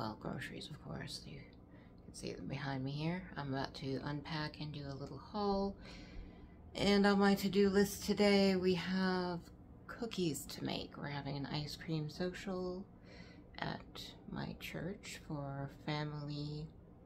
well, groceries, of course. You can see them behind me here. I'm about to unpack and do a little haul. And on my to-do list today, we have cookies to make. We're having an ice cream social at my church for family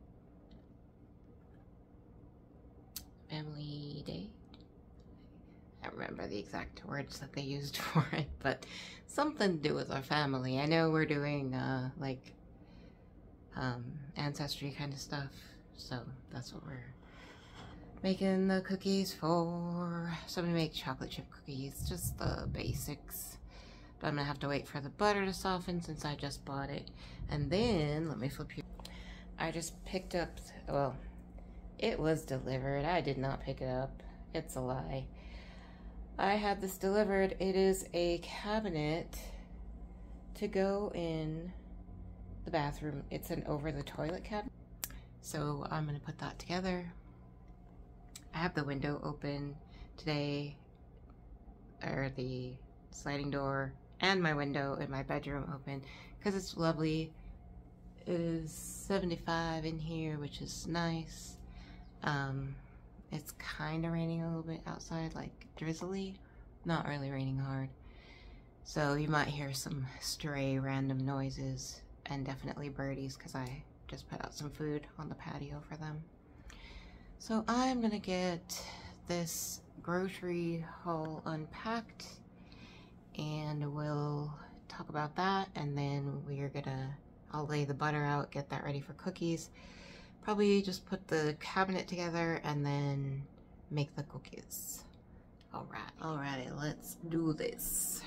day. I don't remember the exact words that they used for it, but something to do with our family. I know we're doing like ancestry kind of stuff, so that's what we're making the cookies for. So I'm gonna make chocolate chip cookies, just the basics. But I'm gonna have to wait for the butter to soften since I just bought it. And then, let me flip you. I just picked up, well, it was delivered. I did not pick it up. It's a lie. I had this delivered. It is a cabinet to go in the bathroom. It's an over the toilet cabinet. So I'm gonna put that together. I have the window open today, or the sliding door and my window in my bedroom open because it's lovely. It is 75 in here, which is nice. It's kind of raining a little bit outside, like drizzly, not really raining hard. So you might hear some stray random noises and definitely birdies because I just put out some food on the patio for them. So I'm gonna get this grocery haul unpacked and we'll talk about that, and then I'll lay the butter out, get that ready for cookies. Probably just put the cabinet together and then make the cookies. Alrighty, let's do this.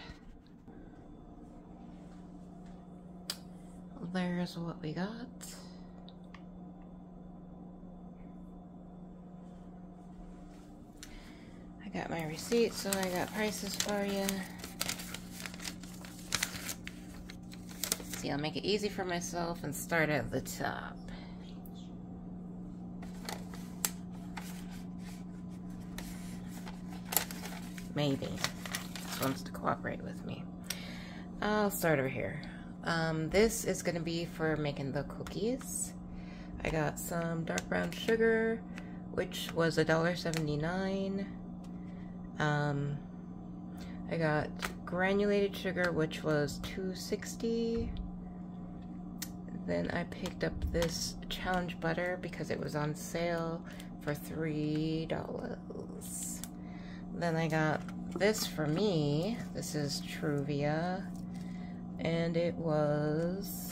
There's what we got. I got my receipt, so I got prices for you. See, I'll make it easy for myself and start at the top. Maybe this wants to cooperate with me. I'll start over here. This is gonna be for making the cookies. I got some dark brown sugar, which was $1.79. I got granulated sugar, which was $2.60. Then I picked up this challenge butter because it was on sale for $3. Then I got this for me. This is Truvia, and it was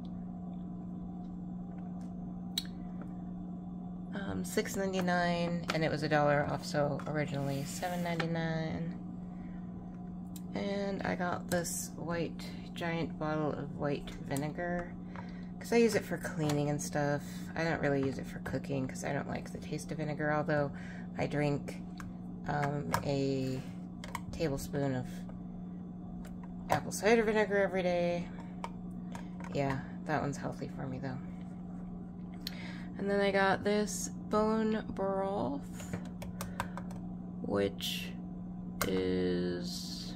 $6.99, and it was $1 off, so originally $7.99. And I got this giant bottle of white vinegar because I use it for cleaning and stuff. I don't really use it for cooking because I don't like the taste of vinegar, although I drink a tablespoon of apple cider vinegar every day. Yeah, that one's healthy for me though. And then I got this bone broth, which is,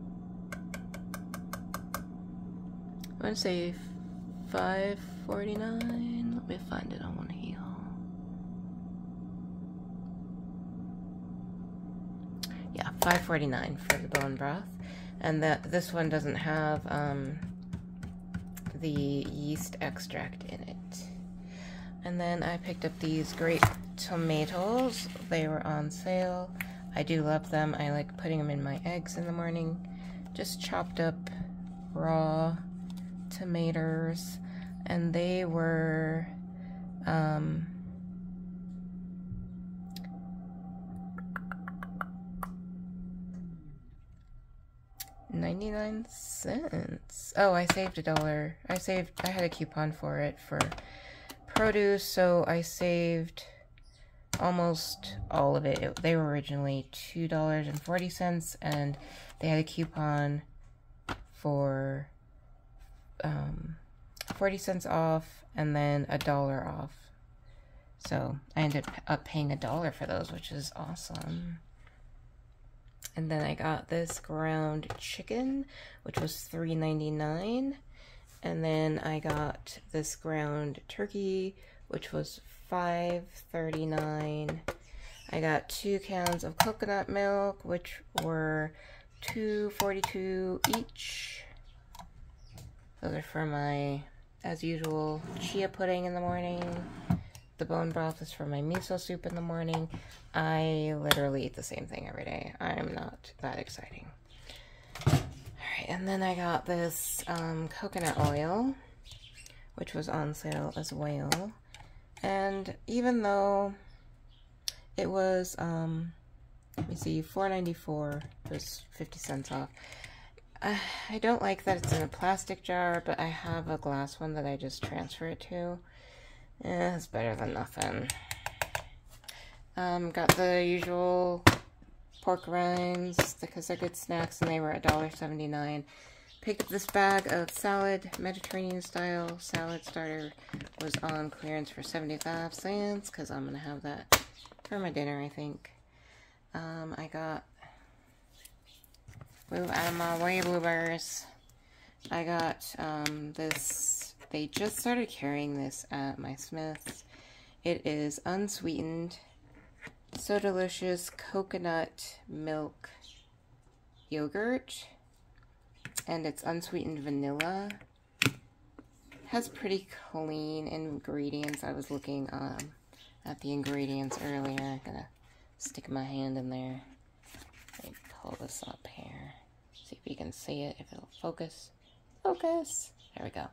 I'm gonna say $5.49. Let me find it on one heel. Yeah, $5.49 for the bone broth. And this one doesn't have the yeast extract in it. And then I picked up these grape tomatoes. They were on sale. I do love them. I like putting them in my eggs in the morning. Just chopped up raw tomatoes, and they were 99 cents. Oh, I saved $1. I had a coupon for it for produce, so I saved almost all of it. They were originally $2.40, and they had a coupon for 40 cents off and then $1 off. So I ended up paying $1 for those, which is awesome. And then I got this ground chicken, which was $3.99. And then I got this ground turkey, which was $5.39. I got 2 cans of coconut milk, which were $2.42 each. Those are for my, as usual, chia pudding in the morning. The bone broth is for my miso soup in the morning. I literally eat the same thing every day. I'm not that exciting. Alright, and then I got this coconut oil, which was on sale as well. And even though it was, let me see, $4.94, just 50 cents off. I don't like that it's in a plastic jar, but I have a glass one that I just transfer it to. It's better than nothing. Got the usual pork rinds because they're good snacks, and they were $1.79. Picked up this bag of salad, Mediterranean style salad starter. Was on clearance for 75 cents because I'm gonna have that for my dinner, I think. I got, move out of my way, blueberries. I got this, they just started carrying this at my Smith's. It is unsweetened, so delicious coconut milk yogurt, and it's unsweetened vanilla. Has pretty clean ingredients. I was looking at the ingredients earlier. I'm gonna stick my hand in there. Let me pull this up here. See if you can see it, if it'll focus. Focus! There we go.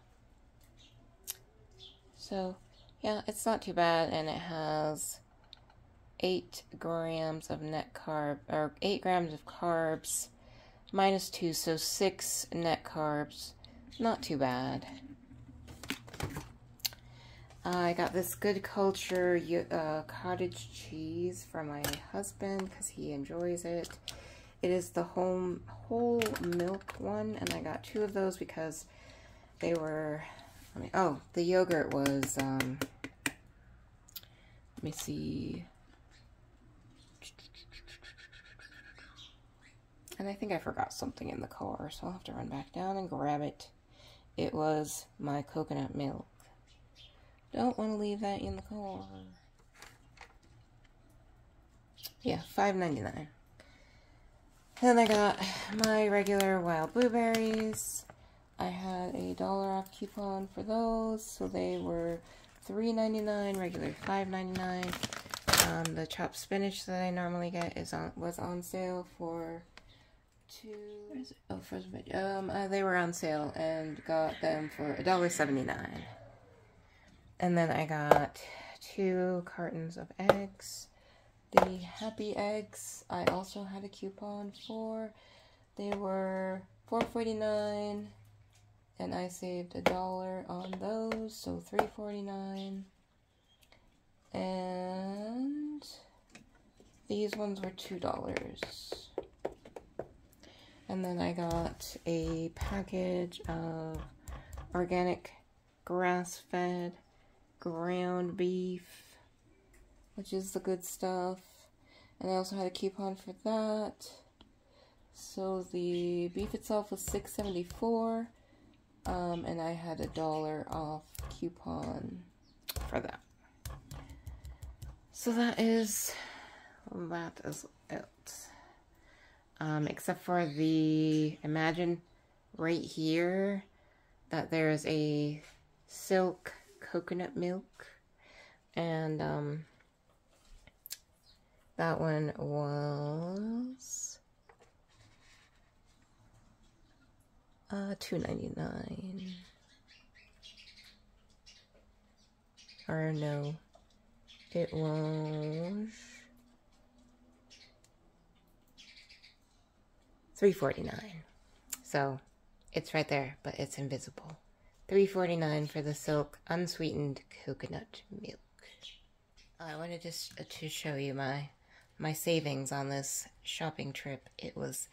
So, yeah, it's not too bad, and it has 8 grams of net carb, or 8 grams of carbs, minus 2, so 6 net carbs. Not too bad. I got this Good Culture cottage cheese for my husband because he enjoys it. It is the whole milk one, and I got 2 of those because they were, oh, the yogurt was, let me see. And I think I forgot something in the car, so I'll have to run back down and grab it. It was my coconut milk. Don't want to leave that in the car. Yeah, $5.99. Then I got my regular wild blueberries. I had a $1 off coupon for those, so they were $3.99, regular $5.99. The chopped spinach that I normally get was on sale for where is it? Oh, frozen veg. They were on sale and got them for $1.79. And then I got 2 cartons of eggs. The Happy Eggs I also had a coupon for. They were $4.49, and I saved $1 on those, so $3.49. And these ones were $2. And then I got a package of organic grass-fed ground beef, which is the good stuff. And I also had a coupon for that. So the beef itself was $6.74, and I had a $1 off coupon for that. So that is it. Except for imagine right here that there's a silk coconut milk, and that one was $2.99. Or no, it was $3.49. So it's right there, but it's invisible. $3.49 for the silk unsweetened coconut milk. I wanted just to show you my savings on this shopping trip. It was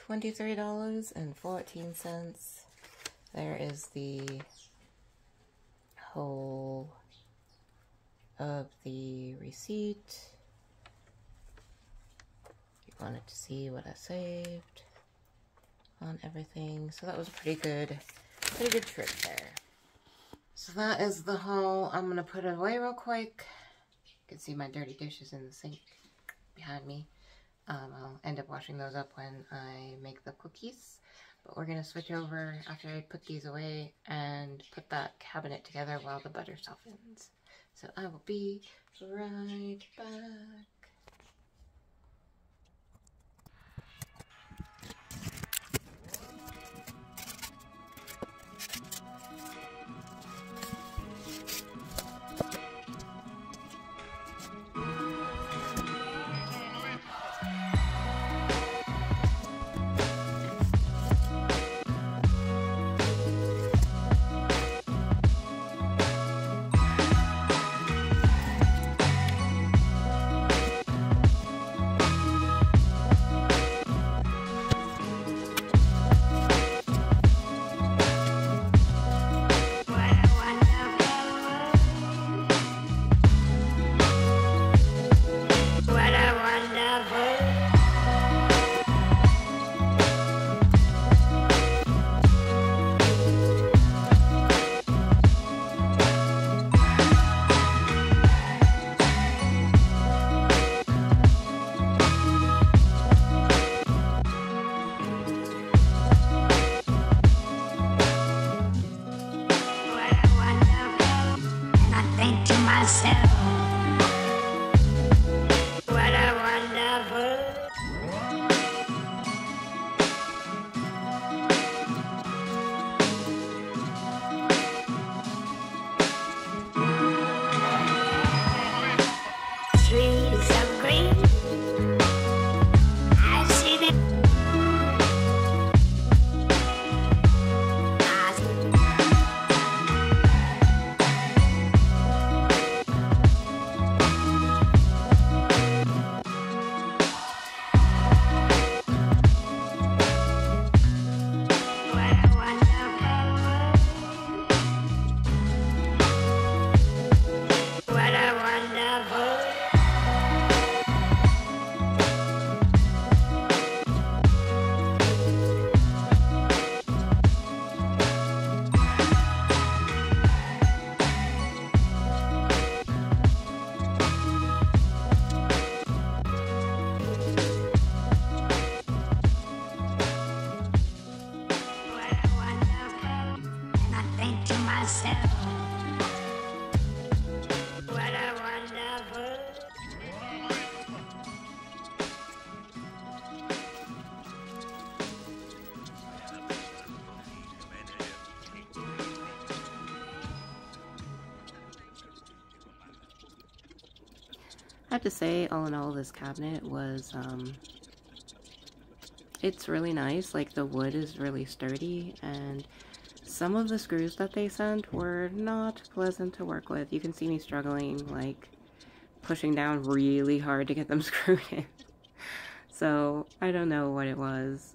$23.14. There is the whole of the receipt. You wanted to see what I saved on everything. So that was a pretty good Pretty good trick there. So that is the haul. I'm going to put it away real quick. You can see my dirty dishes in the sink behind me. I'll end up washing those up when I make the cookies. But we're going to switch over after I put these away and put that cabinet together while the butter softens. So I will be right back. I have to say, all in all, this cabinet was, it's really nice. Like, the wood is really sturdy, and some of the screws that they sent were not pleasant to work with. You can see me struggling, like, pushing down really hard to get them screwed in. So, I don't know what it was.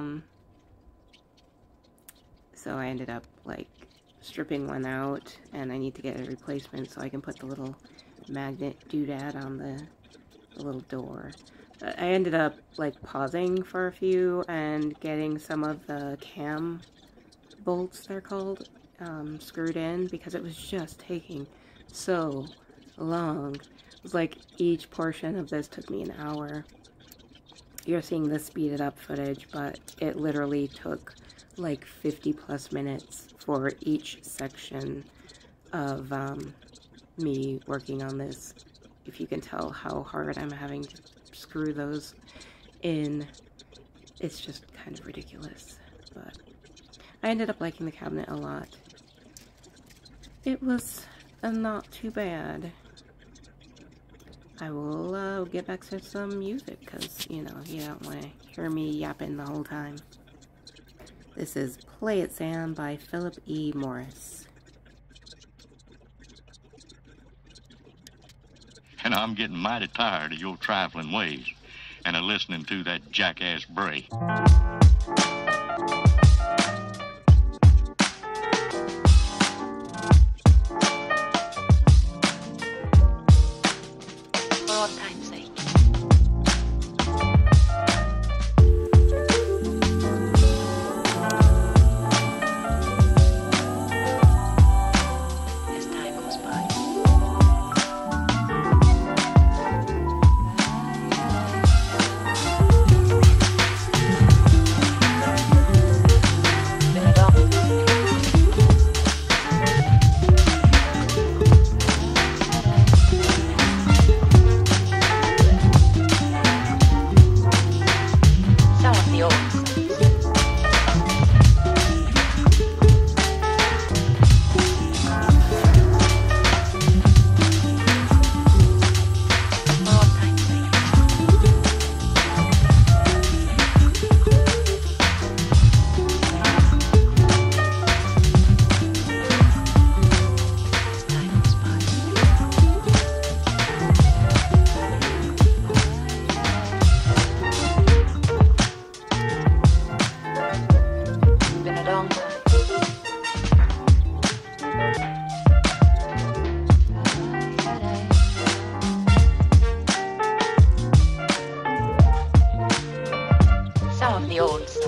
So I ended up, like, stripping one out, and I need to get a replacement so I can put the little magnet doodad on the little door. I ended up like pausing for a few and getting some of the cam bolts, they're called, screwed in because it was just taking so long. It was like each portion of this took me an hour. You're seeing the speeded up footage, but it literally took like 50 plus minutes for each section of me working on this. If you can tell how hard I'm having to screw those in, it's just kind of ridiculous. But I ended up liking the cabinet a lot. It was not too bad. I will get back to some music because, you know, you don't want to hear me yapping the whole time. This is Play It Sam by Philip E. Morris. And I'm getting mighty tired of your trifling ways and of listening to that jackass bray. For all time's sake. Some of the old songs.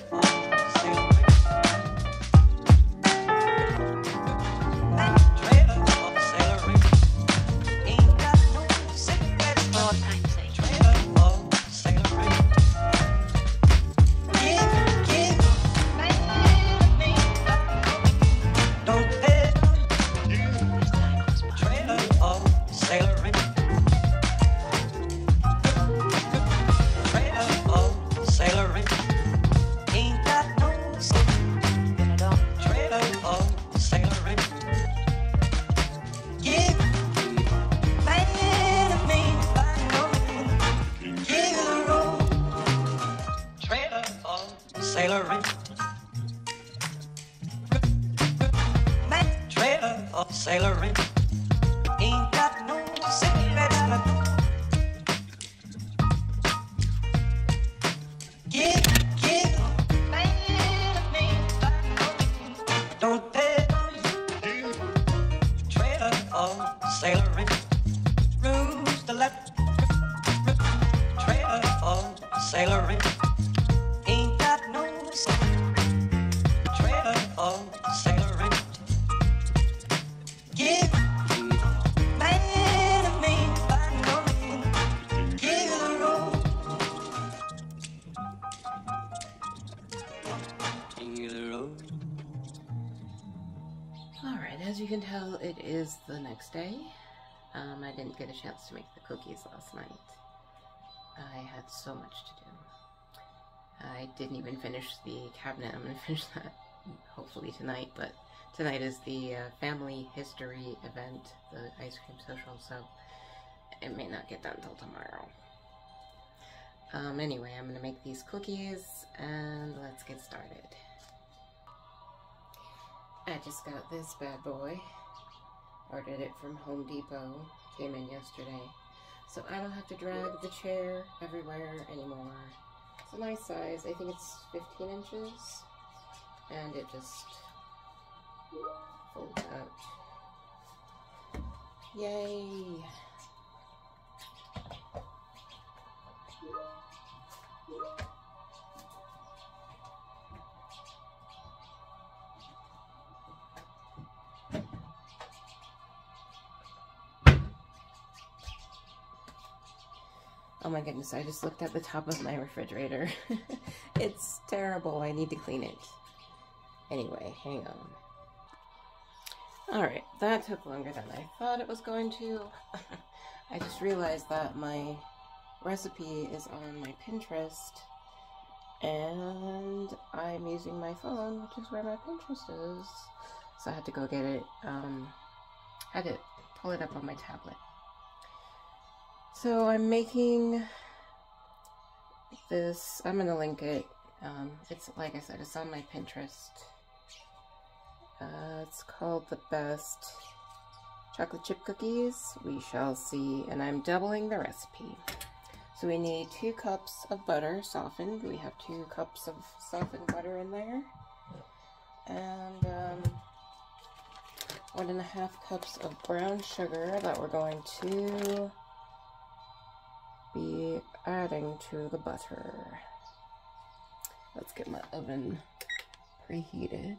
Alright, as you can tell, it is the next day. I didn't get a chance to make the cookies last night. I had so much to do. I didn't even finish the cabinet. I'm going to finish that hopefully tonight, but tonight is the family history event, the ice cream social, so it may not get done until tomorrow. Anyway, I'm going to make these cookies, and let's get started. I just got this bad boy. Ordered it from Home Depot. Came in yesterday. So I don't have to drag the chair everywhere anymore. It's a nice size. I think it's 15 inches. And it just folds out. Yay! Oh my goodness, I just looked at the top of my refrigerator. It's terrible. I need to clean it. Anyway, hang on. Alright, that took longer than I thought it was going to. I just realized that my recipe is on my Pinterest, and I'm using my phone, which is where my Pinterest is. So I had to go get it. Had to pull it up on my tablet. So I'm making this, I'm going to link it, it's like I said, it's on my Pinterest. It's called The Best Chocolate Chip Cookies, We Shall See, and I'm doubling the recipe. So we need 2 cups of butter, softened. We have 2 cups of softened butter in there. And 1.5 cups of brown sugar that we're going to be adding to the butter. Let's get my oven preheated.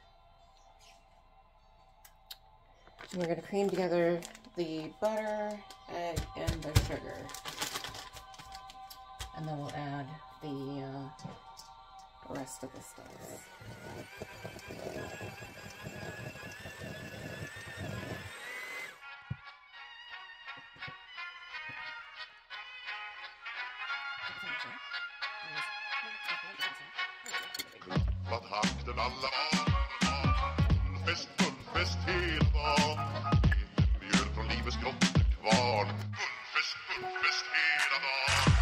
And we're going to cream together the butter, egg, and the sugar. And then we'll add the rest of the stuff. Vad hakten alla fullfest hela dagen. Mjöl från livets grottekvarn. Fullfest hela dagen.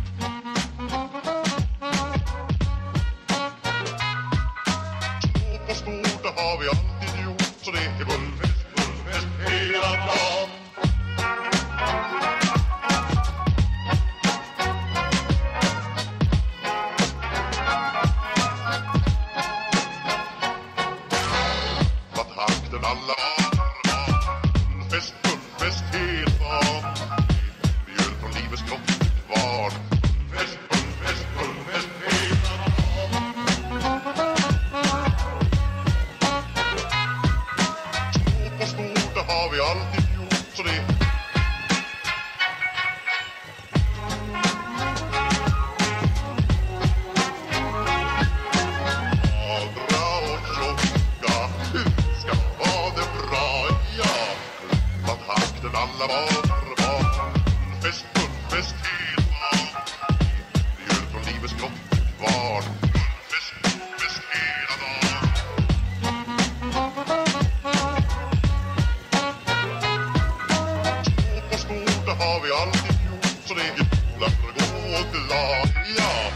Stå på skor, det har vi alltid gjort. Så det är fullfest hela dagen. takten alla varvar. Fest, fullfest hela dagen. Vi gör från livets kvar. Fest, fullfest hela dagen. Stort på stort, det har vi alltid gjort, så det alla varvar. Fest, fullfest hela dagen. Vi gör från livets kvar. Fest, fullfest hela dagen. Stort på stort, det har vi alltid gjort, så det är jävla för att gå glad, ja.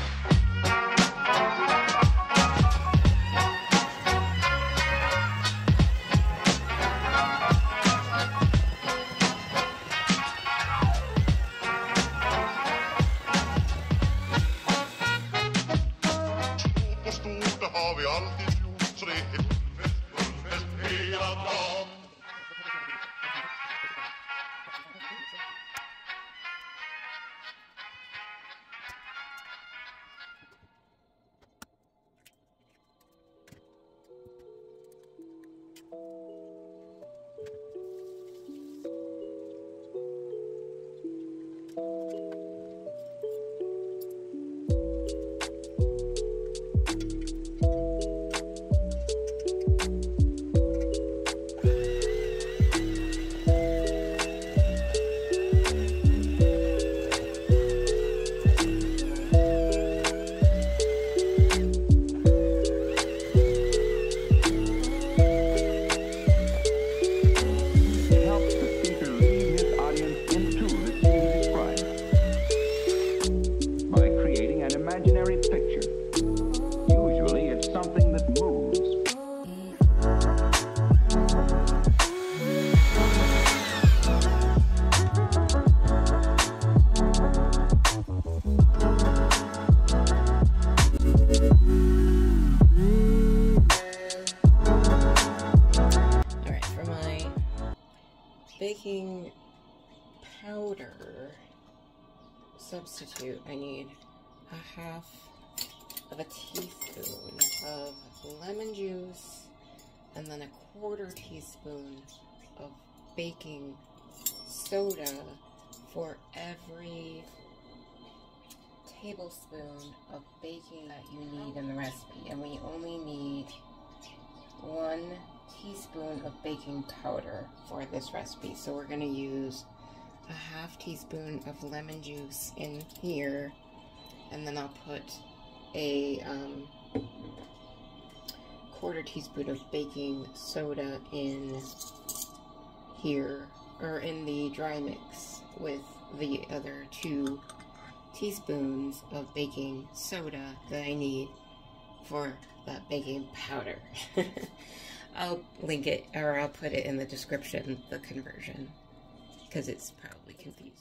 Baking powder substitute, I need a half of a teaspoon of lemon juice and then a quarter teaspoon of baking soda for every tablespoon of baking that you need in the recipe. And we only need 1 teaspoon of baking powder for this recipe, so we're going to use a half teaspoon of lemon juice in here, and then I'll put a quarter teaspoon of baking soda in here, or in the dry mix, with the other 2 teaspoons of baking soda that I need for that baking powder. I'll link it, or I'll put it in the description, the conversion, because it's probably confusing.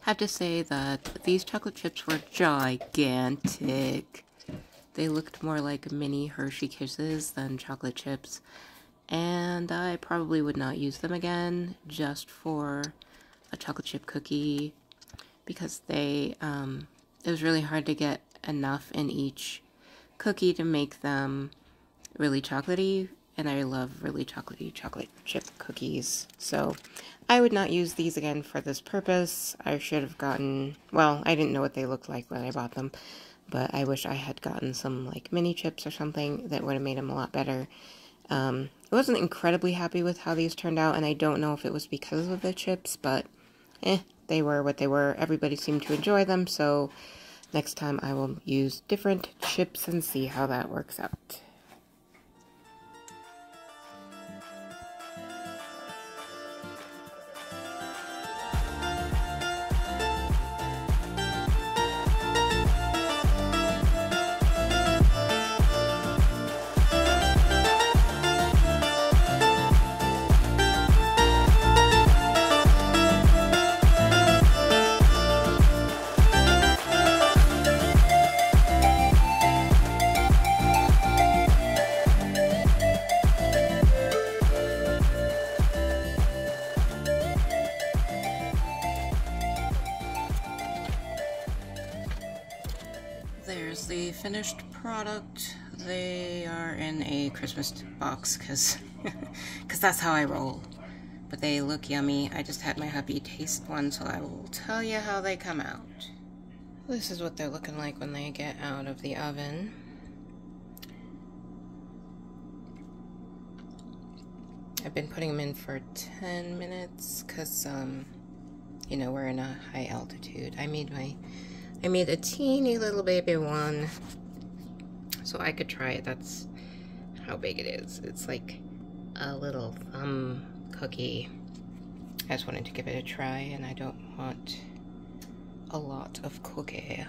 have to say that these chocolate chips were gigantic. They looked more like mini Hershey Kisses than chocolate chips. And I probably would not use them again just for a chocolate chip cookie because it was really hard to get enough in each cookie to make them really chocolatey, and I love really chocolatey chocolate chip cookies. So I would not use these again for this purpose. I should have gotten, well, I didn't know what they looked like when I bought them, but I wish I had gotten some like mini chips or something that would have made them a lot better. I wasn't incredibly happy with how these turned out, and I don't know if it was because of the chips, but they were what they were. Everybody seemed to enjoy them, so next time I will use different chips and see how that works out. There's the finished product. They are in a Christmas box because that's how I roll. But they look yummy. I just had my hubby taste one, so I will tell you how they come out. This is what they're looking like when they get out of the oven. I've been putting them in for 10 minutes because, you know, we're in a high altitude. I made a teeny little baby one so I could try it. That's how big it is. It's like a little thumb cookie. I just wanted to give it a try, and I don't want a lot of cookie.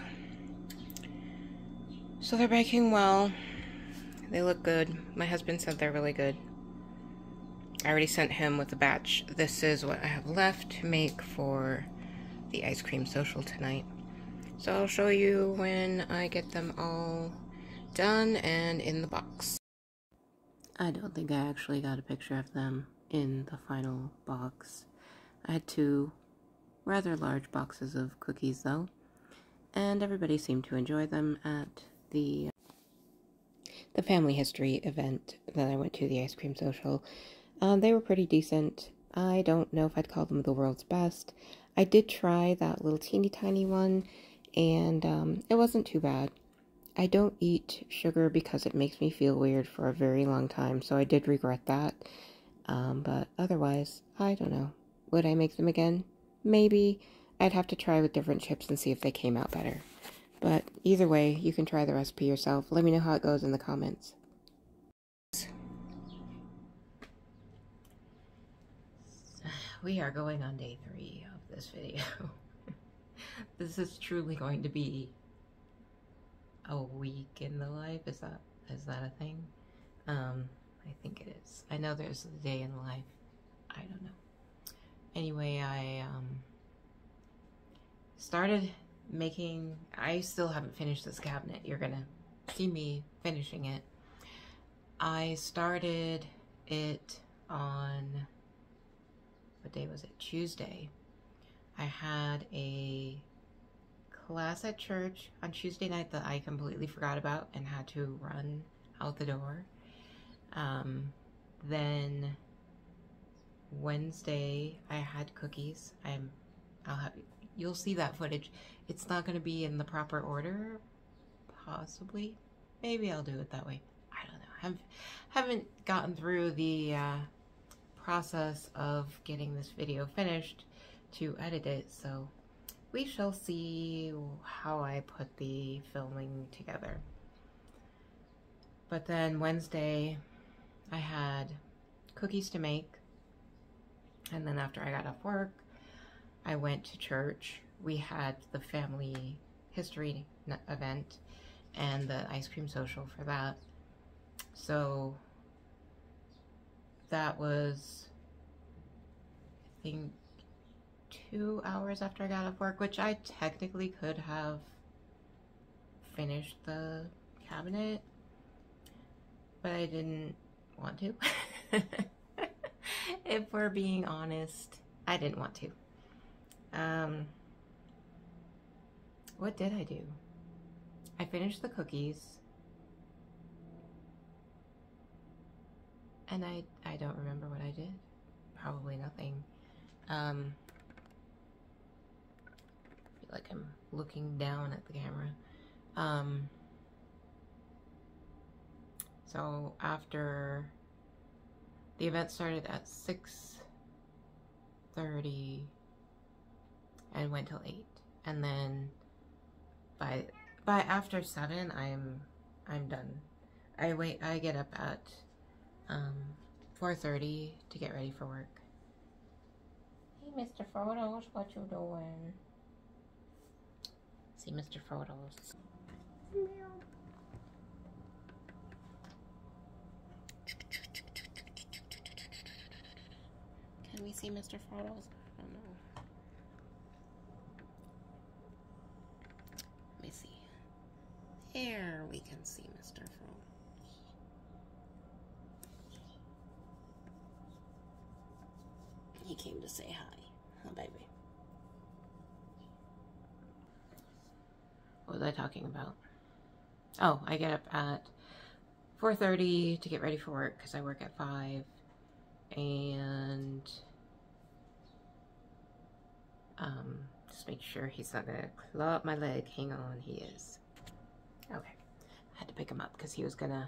So they're baking well. They look good. My husband said they're really good. I already sent him with a batch. This is what I have left to make for the ice cream social tonight. So I'll show you when I get them all done and in the box. I don't think I actually got a picture of them in the final box. I had 2 rather large boxes of cookies though, and everybody seemed to enjoy them at the family history event that I went to, the ice cream social. They were pretty decent. I don't know if I'd call them the world's best. I did try that little teeny tiny one, and it wasn't too bad. I don't eat sugar because it makes me feel weird for a very long time, so I did regret that. But otherwise, I don't know. Would I make them again? Maybe. I'd have to try with different chips and see if they came out better. But either way, you can try the recipe yourself. Let me know how it goes in the comments. We are going on day 3 of this video. This is truly going to be a week in the life. Is that a thing? I think it is. I know there's a day in the life. I don't know. Anyway, I started making. I still haven't finished this cabinet. You're gonna see me finishing it. I started it on, what day was it? Tuesday. I had a class at church on Tuesday night that I completely forgot about and had to run out the door. Then Wednesday I had cookies. You'll see that footage. It's not going to be in the proper order, possibly. Maybe I'll do it that way. I don't know. Haven't gotten through the process of getting this video finished to edit it, so we shall see how I put the filming together. But then Wednesday I had cookies to make, and then after I got off work I went to church. We had the family history event and the ice cream social for that. So that was, I think, 2 hours after I got off work, which I technically could have finished the cabinet, but I didn't want to. If we're being honest, I didn't want to. What did I do? I finished the cookies. And I don't remember what I did. Probably nothing. I feel like I'm looking down at the camera. So after the event started at 6:30 and went till 8, and then by after 7 I'm done. I get up at 4:30 to get ready for work. Hey, Mr. Photos, what you doing? See Mr. Photos. Can we see Mr. Photos? I don't know. Let me see. Here we can see Mr. Photos. He came to say hi. Oh, baby. What was I talking about? Oh, I get up at 4:30 to get ready for work because I work at 5. And just make sure he's not gonna claw up my leg. Hang on, he is. Okay. I had to pick him up because he was gonna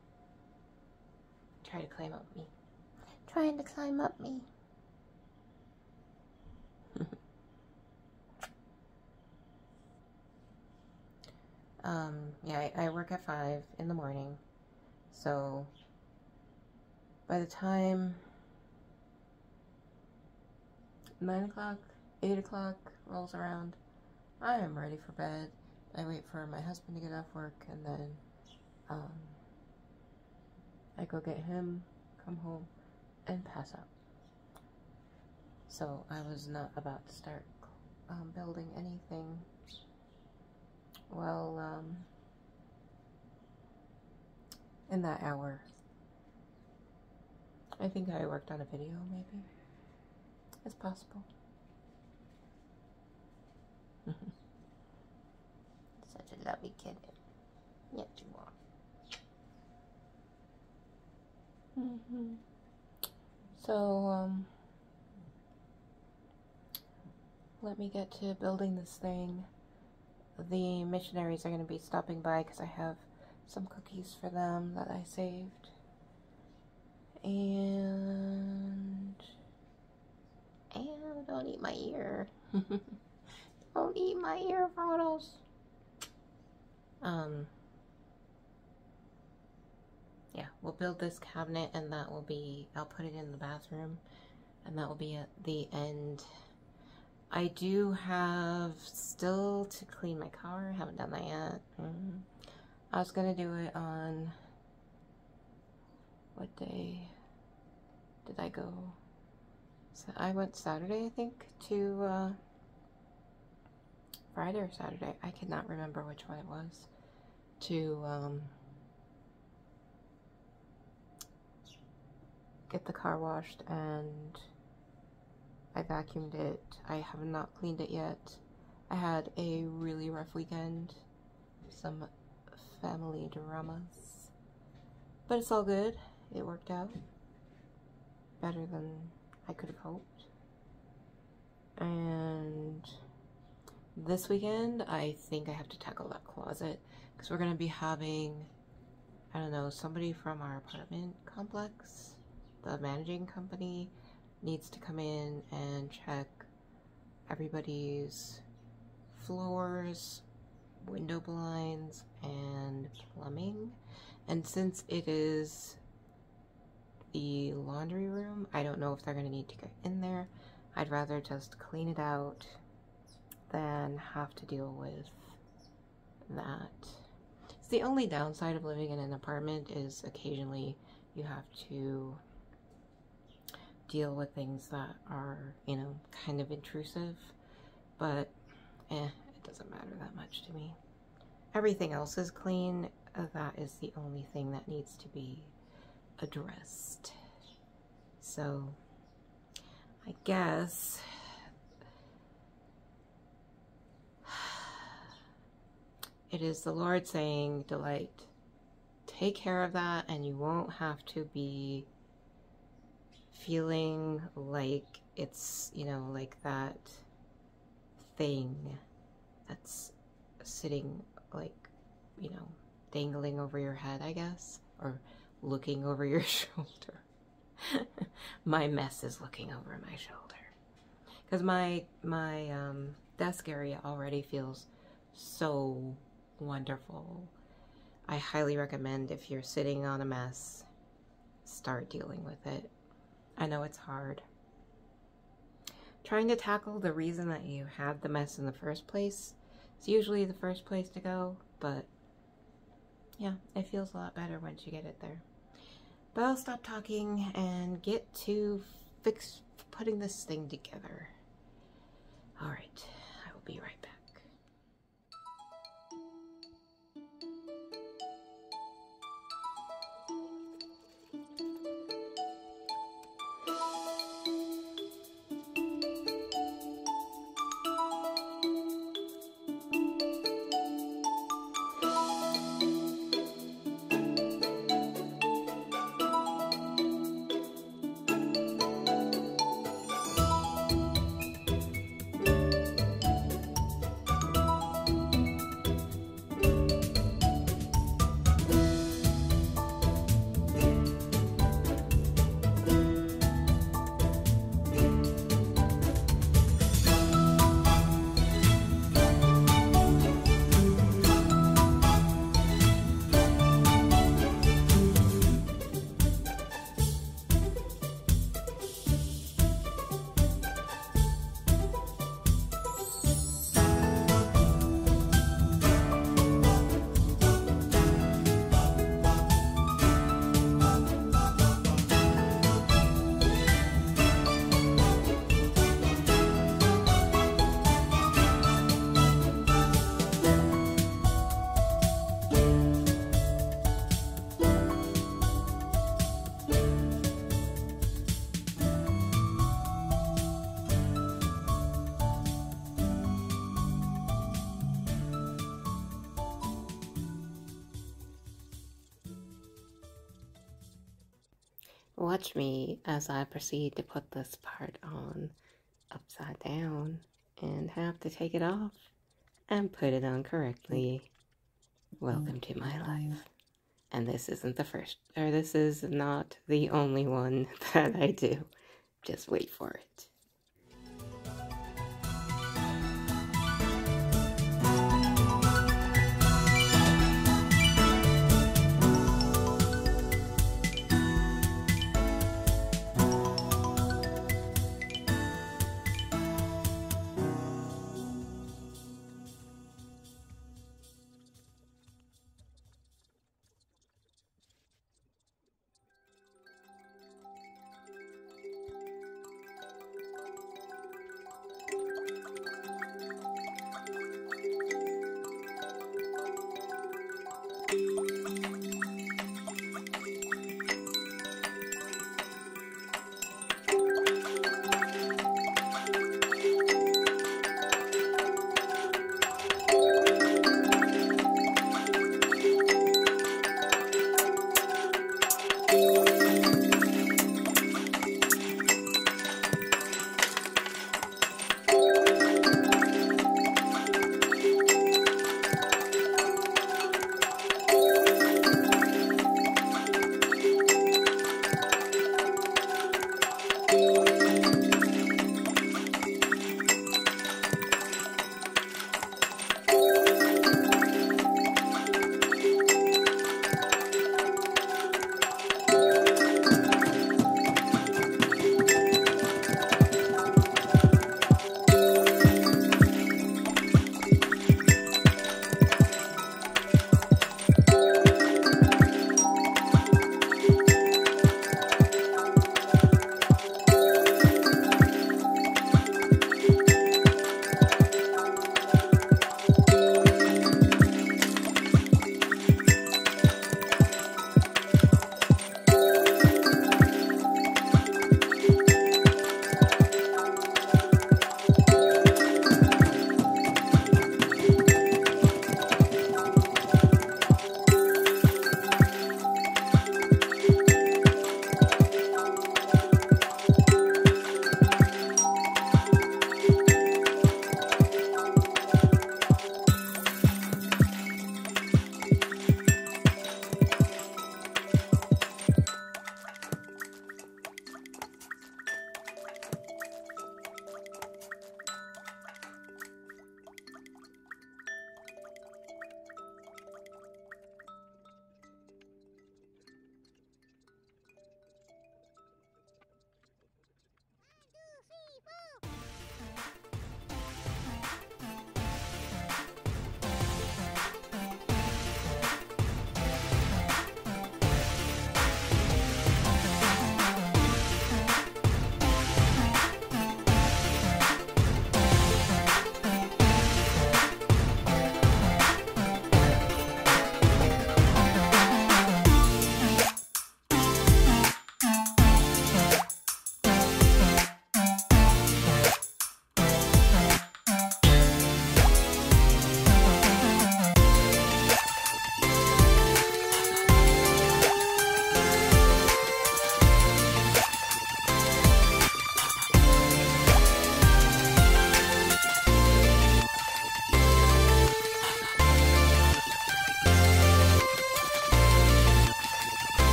try to climb up me. Trying to climb up me. Yeah, I work at 5 in the morning, so by the time 9 o'clock, 8 o'clock rolls around, I am ready for bed. I wait for my husband to get off work, and then I go get him, come home, and pass out. So I was not about to start building anything. Well, in that hour, I think I worked on a video, maybe. It's possible. Such a lovely kid. Yes, you are. So, let me get to building this thing. The missionaries are going to be stopping by because I have some cookies for them that I saved. And don't eat my ear. Don't eat my ear, Photos. Yeah, we'll build this cabinet, and that will be, I'll put it in the bathroom, and that will be at the end. I do have still to clean my car. I haven't done that yet. I was gonna do it on, what day did I go? So I went Saturday, I think, to Friday or Saturday. I cannot remember which one it was. To get the car washed, and I vacuumed it. I have not cleaned it yet. I had a really rough weekend. Some family dramas. But it's all good. It worked out better than I could have hoped. And this weekend, I think I have to tackle that closet, because we're going to be having, I don't know, somebody from our apartment complex, the managing company, needs to come in and check everybody's floors, window blinds, and plumbing. And since it is the laundry room, I don't know if they're going to need to get in there. I'd rather just clean it out than have to deal with that. It's the only downside of living in an apartment is occasionally you have to deal with things that are, you know, kind of intrusive, but it doesn't matter that much to me. Everything else is clean. That is the only thing that needs to be addressed. So I guess it is the Lord saying, Delight, take care of that, and you won't have to be feeling like it's, you know, like that thing that's sitting, like, you know, dangling over your head, I guess, or looking over your shoulder. My mess is looking over my shoulder. Because my desk area already feels so wonderful. I highly recommend, if you're sitting on a mess, start dealing with it. I know it's hard. Trying to tackle the reason that you had the mess in the first place is usually the first place to go, but yeah, it feels a lot better once you get it there. But I'll stop talking and get to putting this thing together. Alright, I will be right back. Watch me as I proceed to put this part on upside down and have to take it off and put it on correctly. Welcome to my life. And this isn't the first, or this is not the only one that I do. Just wait for it.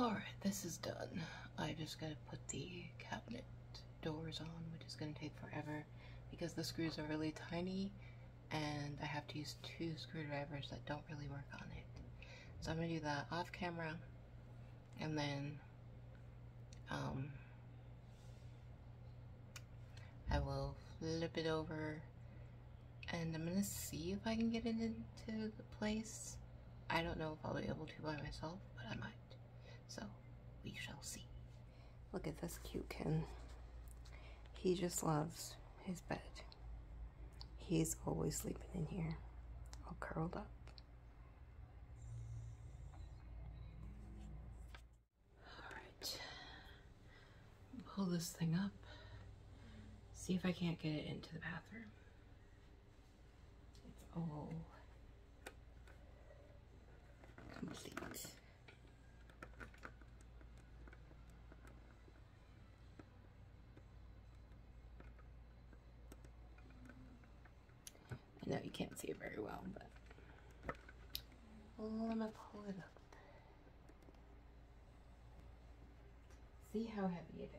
Alright, this is done. I just gotta put the cabinet doors on, which is gonna take forever because the screws are really tiny and I have to use 2 screwdrivers that don't really work on it. So I'm gonna do that off camera, and then I will flip it over and I'm gonna see if I can get it into the place. I don't know if I'll be able to by myself, but I might. So we shall see. Look at this cute kitten. He just loves his bed. He's always sleeping in here, all curled up. Alright. Pull this thing up. See if I can't get it into the bathroom. It's all complete. I know you can't see it very well, but I'm gonna pull it up. See how heavy it is.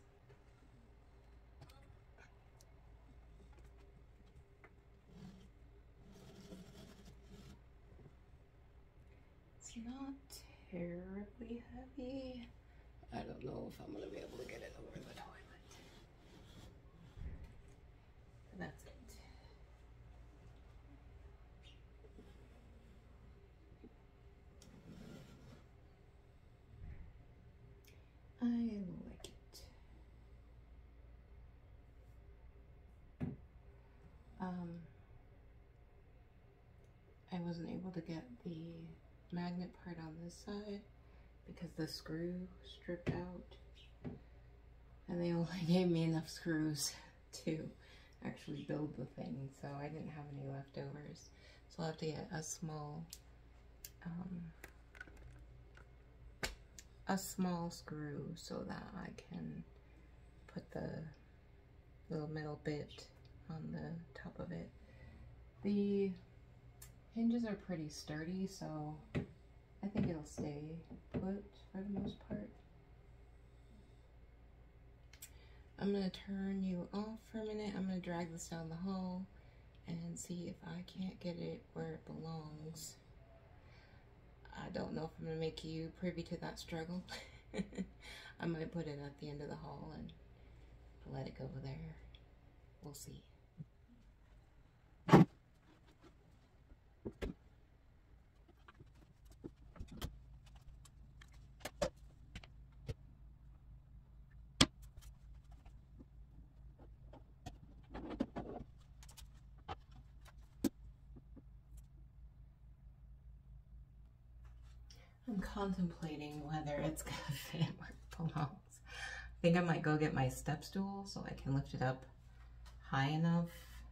It's not terribly heavy. I don't know if I'm gonna be able to get it over the toilet. But that's it. I like it. I wasn't able to get the magnet part on this side because the screw stripped out, and they only gave me enough screws to actually build the thing, so I didn't have any leftovers. So I'll have to get a small screw so that I can put the little metal bit on the top of it. The hinges are pretty sturdy, so I think it'll stay put for the most part. I'm gonna turn you off for a minute. I'm gonna drag this down the hall and see if I can't get it where it belongs. I don't know if I'm gonna make you privy to that struggle. I might put it at the end of the hall and let it go there. We'll see. I'm contemplating whether it's gonna fit where it belongs. I think I might go get my step stool so I can lift it up high enough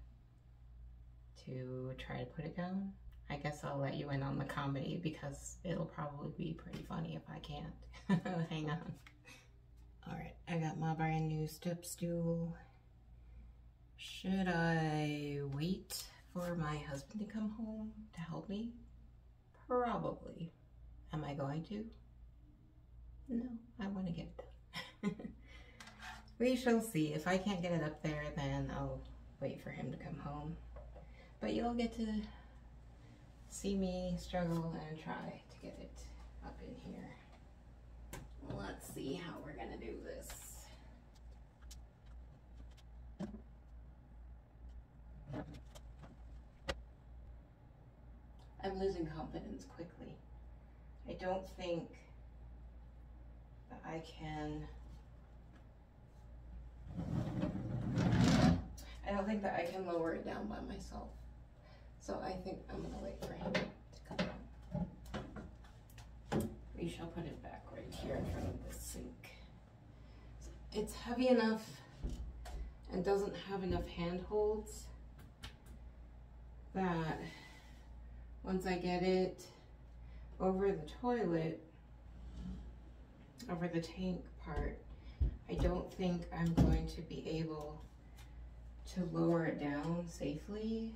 to try to put it down. I guess I'll let you in on the comedy because it'll probably be pretty funny if I can't. Hang on. Alright, I got my brand new step stool. Should I wait for my husband to come home to help me? Probably. Am I going to? No, I want to get it done. We shall see. If I can't get it up there, then I'll wait for him to come home. But you'll get to see me struggle and try to get it up in here. Let's see how we're gonna do this. I'm losing confidence quickly. I don't think that I can lower it down by myself. So I think I'm gonna wait for him to come home. We shall put it back right here in front of the sink. It's heavy enough and doesn't have enough handholds that once I get it over the toilet, over the tank part, I don't think I'm going to be able to lower it down safely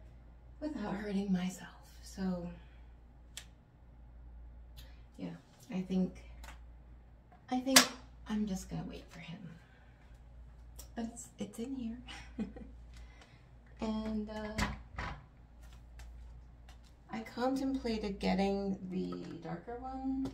without hurting myself. So yeah, I think I'm just gonna wait for him. But it's in here. And I contemplated getting the darker one,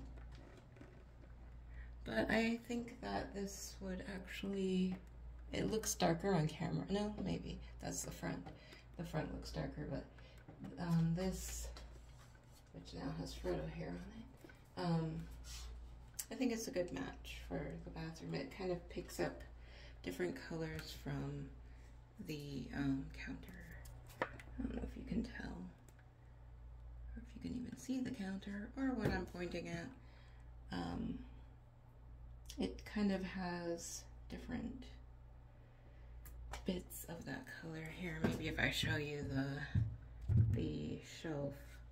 but I think that this would actually, it looks darker on camera. No, maybe that's the front. The front looks darker, but this, which now has Frodo hair on it, I think it's a good match for the bathroom. It kind of picks up different colors from the counter. I don't know if you can tell, or if you can even see the counter, or what I'm pointing at. It kind of has different bits of that color here. Maybe if I show you the shelf.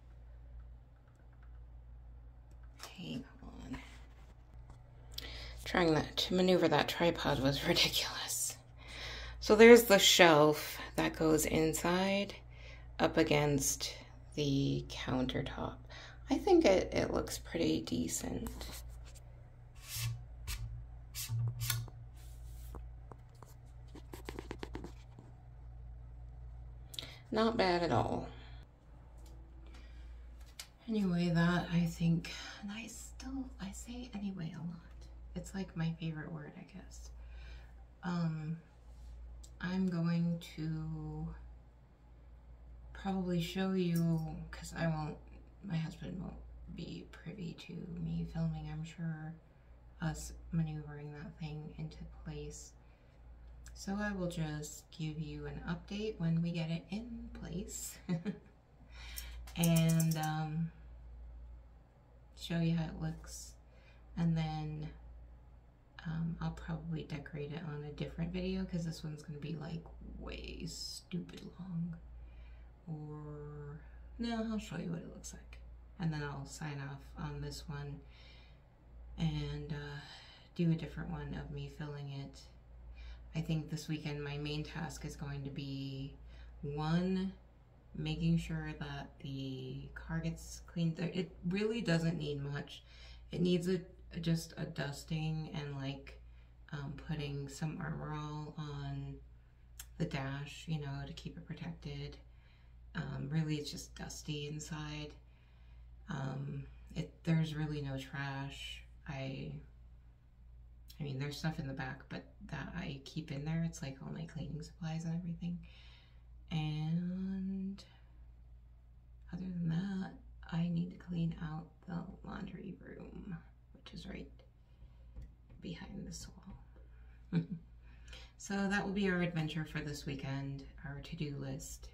Hang on. Trying to maneuver that tripod was ridiculous. So there's the shelf that goes inside up against the countertop. I think it looks pretty decent. Not bad at all. Anyway, that I think, and I say anyway a lot. It's like my favorite word, I guess. I'm going to probably show you, because my husband won't be privy to me filming, I'm sure, us maneuvering that thing into place. So I will just give you an update when we get it in place. And show you how it looks, and then I'll probably decorate it on a different video because this one's gonna be like way stupid long. Or no, I'll show you what it looks like, and then I'll sign off on this one and do a different one of me filling it. I think this weekend my main task is going to be, one, making sure that the car gets cleaned. It really doesn't need much. It needs just a dusting and like putting some Armor All on the dash, you know, to keep it protected. Really, it's just dusty inside. There's really no trash. I mean, there's stuff in the back, but that I keep in there. It's like all my cleaning supplies and everything. And other than that, I need to clean out the laundry room, which is right behind this wall. So that will be our adventure for this weekend, our to-do list.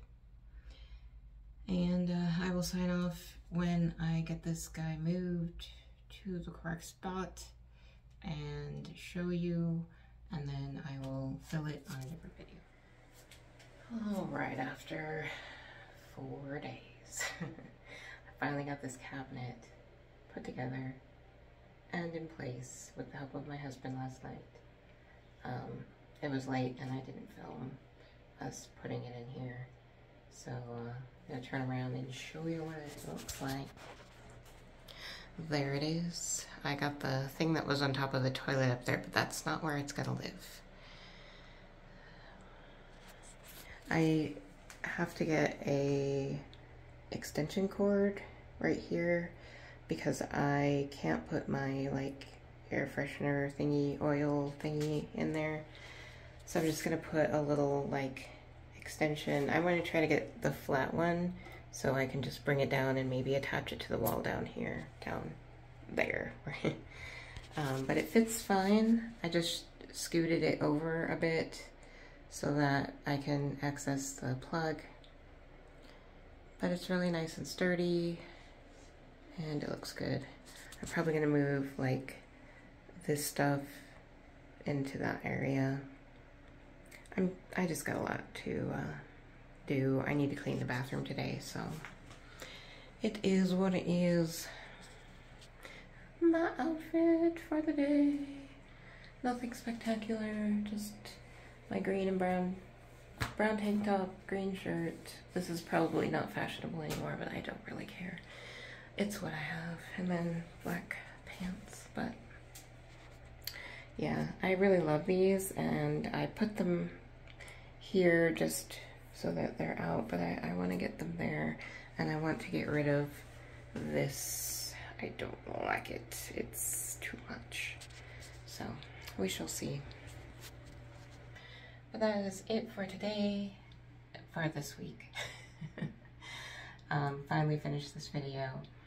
And I will sign off when I get this guy moved to the correct spot and show you, and then I will fill it on a different video. All right, after 4 days, I finally got this cabinet put together and in place with the help of my husband last night. It was late and I didn't film us putting it in here. So I'm gonna turn around and show you what it looks like. There it is. I got the thing that was on top of the toilet up there, but that's not where it's gonna live. I have to get a extension cord right here because I can't put my like air freshener thingy, oil thingy in there. So I'm just gonna put a little like extension. I want to try to get the flat one so I can just bring it down and maybe attach it to the wall down here, down there. But it fits fine. I just scooted it over a bit so that I can access the plug. But it's really nice and sturdy and it looks good. I'm probably gonna move like this stuff into that area. I just got a lot to do. I need to clean the bathroom today, so it is what it is. My outfit for the day. Nothing spectacular, just my green and brown tank top, green shirt. This is probably not fashionable anymore, but I don't really care. It's what I have. And then black chance, but yeah, I really love these, and I put them here just so that they're out, but I want to get them there, and I want to get rid of this. I don't like it. It's too much. So we shall see. But that is it for today, for this week. Finally finished this video.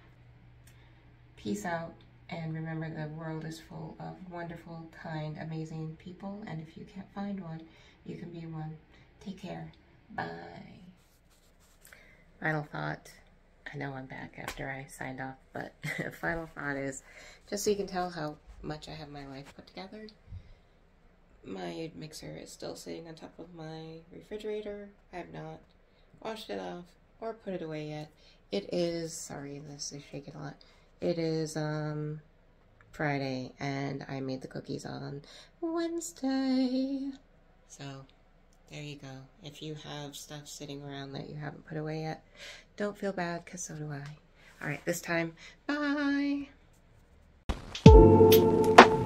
Peace out, and remember, the world is full of wonderful, kind, amazing people, and if you can't find one, you can be one. Take care. Bye. Final thought. I know I'm back after I signed off, but final thought is, just so you can tell how much I have my life put together, my mixer is still sitting on top of my refrigerator. I have not washed it off or put it away yet. It is, sorry, this is shaking a lot. It is Friday, and I made the cookies on Wednesday. So there you go. If you have stuff sitting around that you haven't put away yet, don't feel bad, because so do I. Alright, this time, bye!